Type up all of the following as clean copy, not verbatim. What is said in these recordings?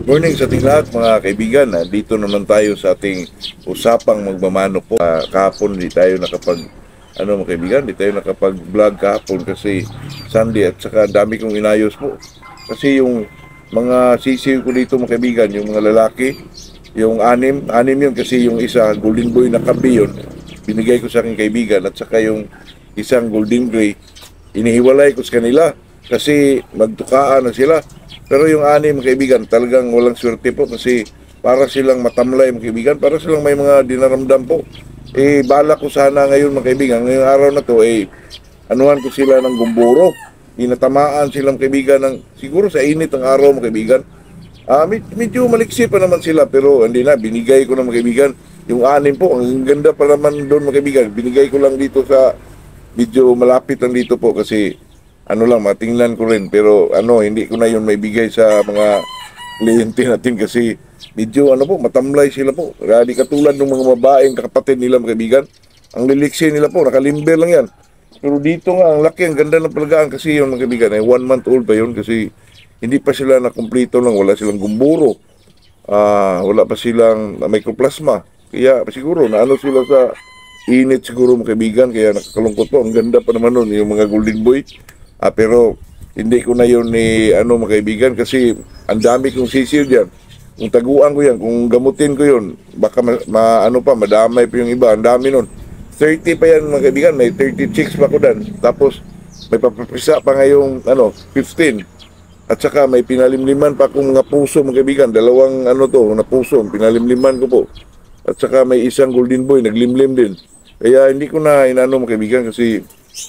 Morning sa ating lahat mga kaibigan. Dito naman tayo sa ating usapang magmamano po. Kahapon di tayo nakapag mga kaibigan, di tayo nakapag-vlog kahapon kasi Sunday at saka dami kong inayos po. Kasi yung mga sisiw ko dito mga kaibigan, yung mga lalaki, yung anim yun kasi yung isa golden boy na kabi yun, binigay ko sa aking kaibigan at saka yung isang golden gray, inihiwalay ko sa kanila kasi magtukaan na sila. Pero yung anim mga kaibigan, talagang walang swerte po kasi para silang matamlay mga kaibigan, para silang may mga dinaramdam po. Bala ko sana ngayon mga kaibigan, ngayong araw na to, anuhan ko sila ng gumburo. Inatamaan silang kaibigan ng, siguro sa init ng araw mga kaibigan. Medyo maliksi pa naman sila pero hindi na, binigay ko na mga kaibigan. Yung anim po, ang ganda pa naman doon mga kaibigan. Binigay ko lang dito sa, medyo malapit lang dito po kasi matingnan ko rin pero hindi ko na yun may bigay sa mga kliyente natin kasi medyo matamlay sila po. Di katulad ng mga babaeng kapatid nila mga kaibigan. Ang liliksi nila po, nakalimber lang yan. Pero dito nga, ang laki, ang ganda ng palagaan kasi yun mga kaibigan, 1 month old pa yun kasi hindi pa sila na kumpleto lang, wala silang gumburo, wala pa silang mycoplasma. Kaya siguro, sila sa init siguro mga kaibigan, kaya nakakalungkot po. Ang ganda pa naman nun, yung mga golden boy. Pero hindi ko na yun mga kaibigan kasi ang dami kong sisiw dyan. Kung taguan ko yan, kung gamutin ko yun, baka madamay pa yung iba. Ang dami nun. 30 pa yan mga kaibigan, may 30 chicks pa ko dan. Tapos may papapisa pa ngayong 15. At saka may pinalimliman pa akong mga puso mga kaibigan. Dalawang na puso, pinalimliman ko po. At saka may isang golden boy, naglimlim din. Kaya hindi ko na mga kaibigan kasi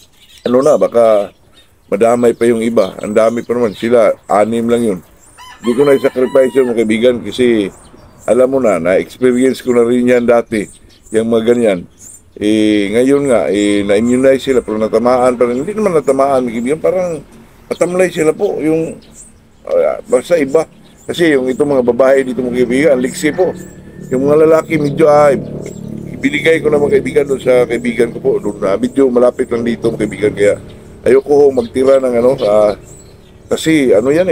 baka madamay pa yung iba. Ang dami pa naman. Sila, 6 lang yun. Hindi ko na i-sacrifice yun mga kaibigan kasi alam mo na-experience ko na rin yan dati. Yung mga ganyan. Ngayon nga, na-immunize sila pero natamaan pa rin. Hindi naman natamaan mga kaibigan. Parang matamlay sila po. Yung, basta iba. Kasi yung itong mga babae dito mga kaibigan, ang liksi po. Yung mga lalaki medyo binigay ko na mga kaibigan doon sa kaibigan ko po. Doon medyo malapit lang dito mga kaibigan. Kaya ayoko magtira ng kasi yan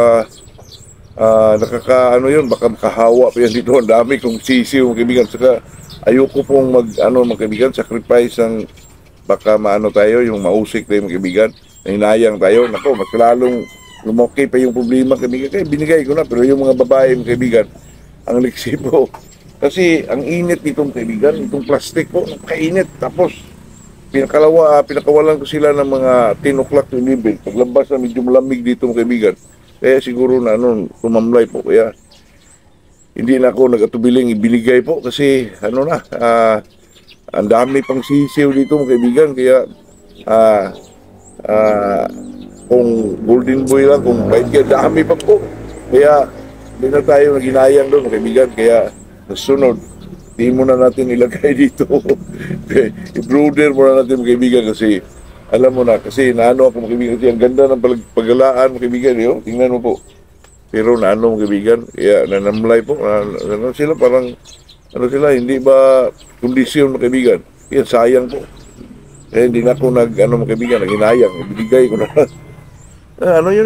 yun, baka makahawa pa yan dito. Ang dami kong sisiw mga kaibigan. Saka ayoko pong mga kaibigan, sacrifice ang baka tayo, yung mausik tayo mga kaibigan, hinayang tayo. Nako, mas lalong lumaki pa yung problema kaibigan. Kaya binigay ko na, pero yung mga babae mga kaibigan, ang liksi po. Kasi ang init nitong kaibigan, itong plastic po, napakainit. Tapos pinakawalan ko sila ng mga 10 o'clock to 11. Paglabas na medyo malamig dito mga kaibigan. Kaya siguro na tumamlay po. Kaya hindi na ako nag-atubiling ibinigay po kasi ang dami pang sisiw dito mga kaibigan. Kaya kung golden boy lang, kung bait kaya dami pa po. Kaya hindi na tayo naginayang doon mga kaibigan. Kaya nasunod, di mo na natin ilagay dito. I-brooder mo na natin mga kaibigan kasi alam mo na, kasi ako mga kaibigan kasi ang ganda ng pagalaan mga kaibigan. Tingnan mo po. Pero mga kaibigan, kaya nanamlay po. Sila parang, hindi ba kondisyon mga kaibigan. Kaya sayang po. Kaya hindi na ako mga kaibigan, naginayang. Ibinigay ko na. Yun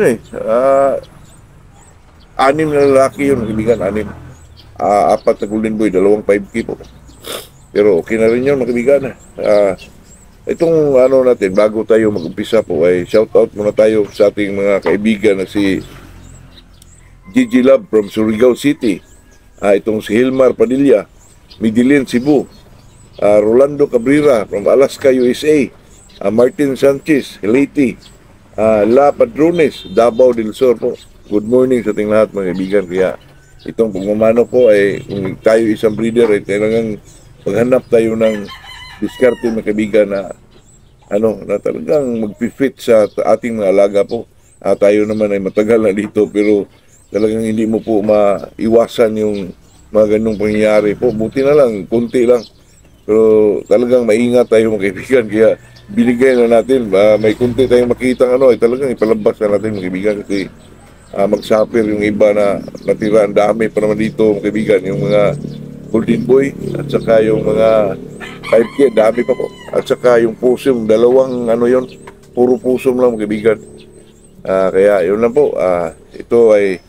6 na lalaki yun mga kaibigan, 6. 4 na golden boy, 2 5K po. Pero okay na rin yun mga kaibigan. Itong natin, bago tayo mag-umpisa po, ay shout out muna tayo sa ating mga kaibigan na si Gigi Love from Surigao City. Itong si Hilmar Padilla, Midilin, Cebu. Rolando Cabrera from Alaska, USA. Martin Sanchez, Leyte. La Padrones, Davao del Sur po. Good morning sa ating lahat mga kaibigan. Kaya itong pagmamano po ay kung tayo isang breeder ay talagang maghanap tayo ng diskarte mga kaibigan na na talagang magpifit sa ating mga alaga po. Tayo naman ay matagal na dito pero talagang hindi mo po maiwasan yung mga ganung pangyayari po. Buti na lang, kunti lang. Pero talagang maingat tayo mga kaibigan. Kaya binigay na natin. May kunti tayong makita ay talagang ipalabas na natin mga kaibigan kasi magsuffer yung iba na natira. Ang dami pa naman dito mga kaibigan. Yung mga golden boy at saka yung mga 5K, dami pa po. At saka yung pusum, 2 yun, puro pusum lang mga kaibigan. Kaya yun lang po. Ito ay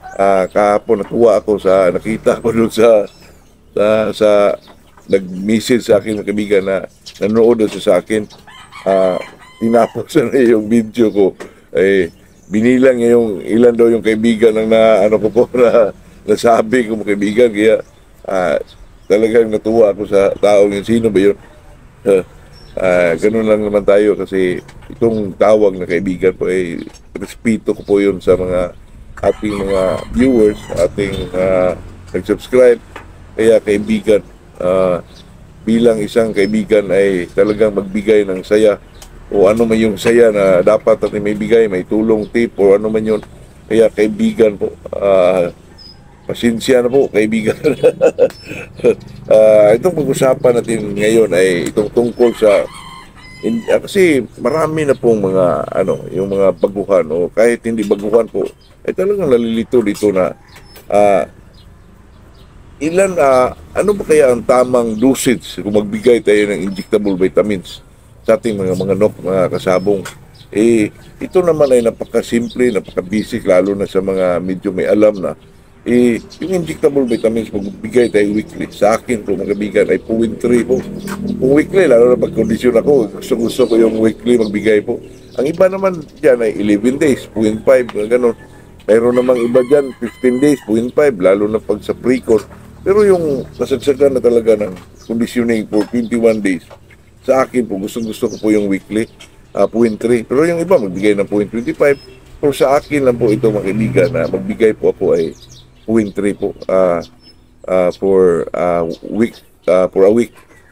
Kahapon natuwa ako sa nakita ko doon sa nag-message sa akin mga kaibigan na nanonood doon sa akin. Tinapos na yung video ko. Binilang niya yung ilan daw yung kaibigan ng ano ko po na nasabi ko mga kaibigan. Kaya talagang natuwa ako sa taong yun. Sino ba yun? Ganun lang naman tayo kasi itong tawag na kaibigan po respeto ko po yun sa mga ating mga viewers, ating nag-subscribe. Kaya kaibigan, bilang isang kaibigan ay talagang magbigay ng saya o ano man yung saya na dapat natin may bigay, may tulong, tip o ano man yun. Kaya kaibigan po, pasensya na po kaibigan. Itong pag-usapan natin ngayon ay itong tungkol sa kasi marami na pong mga yung mga baguhan o kahit hindi baguhan po ay talagang nalilito dito na ano ba kaya ang tamang dosage kung magbigay tayo ng injectable vitamins sa ating mga manok, mga kasabong. Ito naman ay napakasimple, napaka-basic, lalo na sa mga medyo may alam na. Yung injectable vitamins, magbigay tayo weekly. Sa akin po, mga kaibigan, ay 0.3 po. Kung weekly, lalo na pag-kondisyon ako, gusto ko yung weekly magbigay po. Ang iba naman dyan ay 11 days, 0.5, gano'n. Mayroon namang iba dyan, 15 days, 0.5, lalo na pag sa pre-con. Pero yung nasagsagan na talaga ng conditioning for 21 days, sa akin po, gusto ko po yung weekly, 0.3. Pero yung iba, magbigay ng 0.25. Pero sa akin lang po ito, mga kaibigan, na magbigay po ako ay 0.3 po for a week.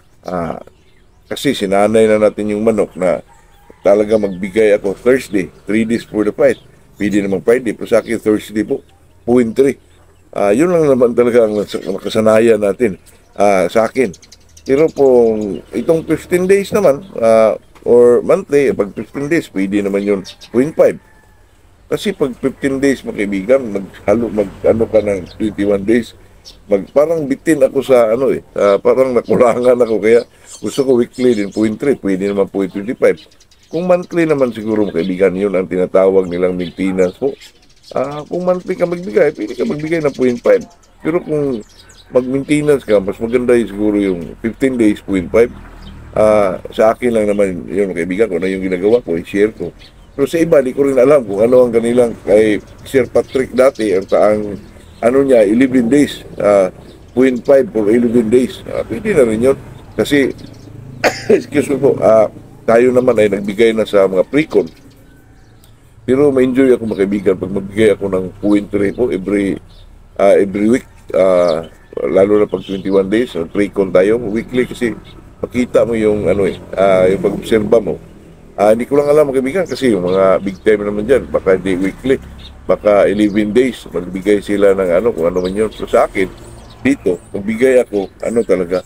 Kasi sinanay na natin yung manok na talaga magbigay ako Thursday, 3 days for the fight. Pwede naman Friday, pero sa akin Thursday po, 0.3. Yun lang naman talaga ang nakasanayan natin sa akin. Pero po, itong 15 days naman, or monthly, pag 15 days, pwede naman yun 0.5. Kasi pag 15 days, mga kaibigan, mag-ano ka ng 21 days, parang bitin ako sa parang nakulangan ako. Kaya gusto ko weekly din 0.3, pwede naman 0.25. Kung monthly naman siguro, mga kaibigan, yun ang tinatawag nilang maintenance po. Kung monthly ka magbigay, pwede ka magbigay ng 0.5. Pero kung mag-maintenance ka, mas maganda siguro yung 15 days, 0.5. Sa akin lang naman yun, kaibigan ko na yung ginagawa ko, i-share ko. Pero sa iba, di ko rin alam kung ano ang kanilang kay Sir Patrick dati, ang niya, 11 days, 0.5 for 11 days. Pwede na rin yun. Kasi, excuse me po, tayo naman ay nagbigay na sa mga pre-con. Pero ma-enjoy ako, mga kaibigan, pag magbigay ako ng 0.3 po every week, lalo na pag 21 days, pre-con tayo, weekly kasi makita mo yung yung pag-obserba mo. Hindi ko lang alam, mga kaibigan, kasi yung mga big time naman dyan, baka hindi weekly, baka 11 days, magbigay sila ng kung ano man yun. So sa akin, dito, magbigay ako, talaga,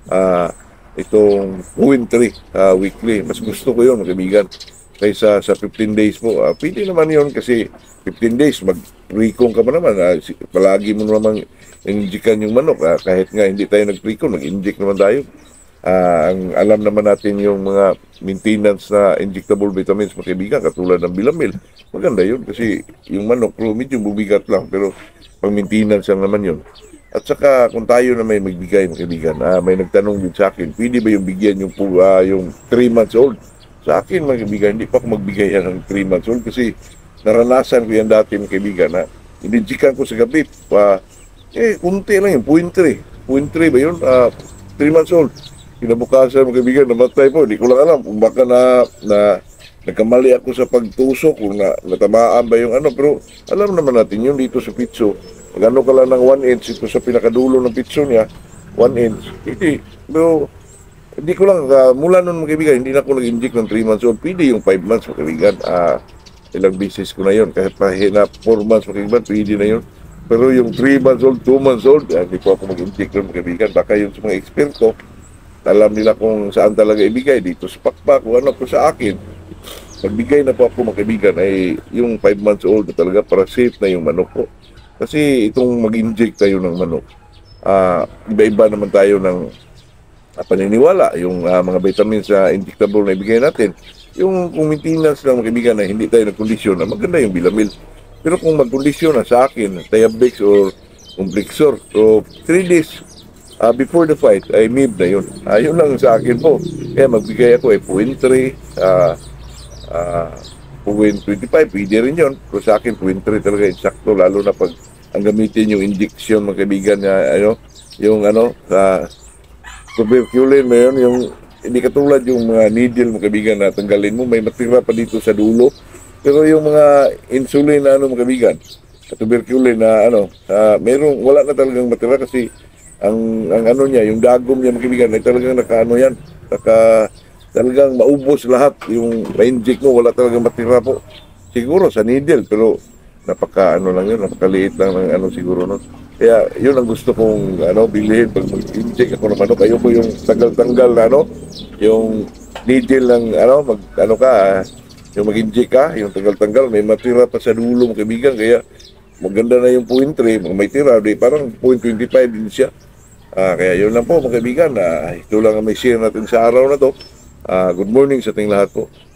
itong 0.3 weekly. Mas gusto ko yun, mga kaibigan, kaysa sa 15 days po. Pwede naman yun kasi 15 days, mag-recon ka pa naman. Palagi mo naman injikan yung manok. Kahit nga hindi tayo nag-recon, mag-inject naman tayo. Ang alam naman natin yung mga maintenance na injectable vitamins, mga kaibigan, katulad ng Bilamil. Maganda yun kasi yung manok, medyo bubigat lang, pero pang maintenance lang naman yun. At saka kung tayo na may magbigay, mga kaibigan, may nagtanong din sa akin, pwede ba yung bigyan yung 3 months old? Sa akin, mga kaibigan, hindi pa ako magbigay yan ng 3 months old kasi naranasan ko yan dati, mga kaibigan, na ininjikan ko sa gabi, kunti lang yung 0.3. 0.3 ba yun? 3 months old. Kinabukasan, mga kaibigan, namatay po. Hindi ko lang alam kung baka nagkamali ako sa pagtusok, kung natamaan ba yung pero alam naman natin yun dito sa pitso. Magano ka lang ng 1 inch, ito sa pinakadulo ng pitso niya, 1 inch. Pero hindi ko lang, mula nun, mga kaibigan, hindi na ako nag-inject ng 3 months old. Pwede yung 5 months, mga kaibigan. Ilang beses ko na yun. Kahit pahina 4 months, mga kaibigan, pwede na yun. Pero yung 3 months old, 2 months old, hindi po ako mag-inject nun, mga kaibigan. Baka yung sa mga eksperto, alam nila kung saan talaga ibigay, dito sa pakpak, o ano po sa akin. Pagbigay na po ako, mga kaibigan, ay yung 5 months old na talaga para safe na yung manok ko. Kasi itong mag-inject tayo ng manok, iba-iba naman tayo ng paniniwala. Yung mga vitamins na injectable na ibigay natin, yung kung maintenance lang, mga kaibigan, na hindi tayo nagkondisyon, na maganda yung Bilamil. Pero kung magkondisyon na sa akin, Diabex or Complexor, so 3 days before the fight, ay MIB na yun. Yun lang sa akin po. Kaya magbigay ako 0.3, 0.25, pwede rin yun. Pero sa akin, 0.3 talaga insakto, lalo na pag ang gamitin yung injection, mga kaibigan, yung tuberculin mo yun, yung hindi katulad yung mga needle, mga kaibigan, na tanggalin mo, may matira pa dito sa dulo. Pero yung mga insulin na mga kaibigan, tuberculin na mayroong wala na talagang matira kasi ang niya, yung dagom niya mga kaibigan, ay talagang talagang maubos lahat. Yung ma-inject mo, wala talagang matira po. Siguro sa needle, pero lang yun, napakaliit lang ng siguro nun. Kaya yun ang gusto kong bilhin pag mag-inject ako ng manok. Ayoko yung tanggal-tanggal na yung needle ng yung mag-inject ka, yung tanggal-tanggal, may matira pa sa dulo mga kaibigan. Kaya maganda na yung 0.3, may tira, parang 0.25 din siya. Kaya yun lang po mga kaibigan. Ito lang ang may share natin sa araw na to. Good morning sa ating lahat po.